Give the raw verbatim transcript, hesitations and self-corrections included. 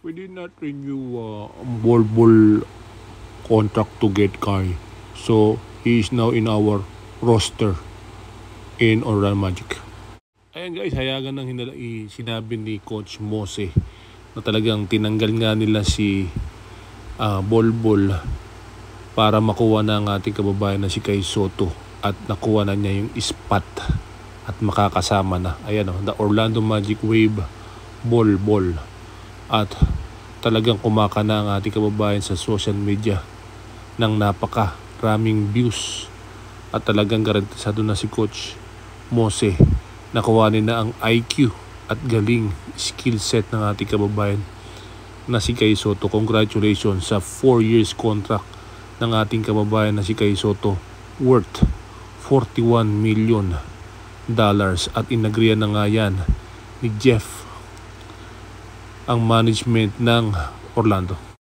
we did not renew uh, Bol Bol contract to get Kai. So he is now in our roster in Orlando Magic. Ayan guys, hayagan ng hinala, sinabi ni Coach Mose na talagang tinanggal nga nila si uh, Bol Bol para makuha na ang ating kababayan na si Kai Sotto at nakuha na niya yung spot at makakasama na. Ayan o, the Orlando Magic Wave Bol Bol. At talagang kumaka na ang ating kababayan sa social media ng napaka raming views at talagang garantisado na si Coach Mose nakuhanin na ang I Q at galing skill set ng ating kababayan na si Kai Sotto. Congratulations sa four years contract ng ating kababayan na si Kai Sotto worth forty-one million dollars at inagriyan na nga yan ni Jeff ang management ng Orlando.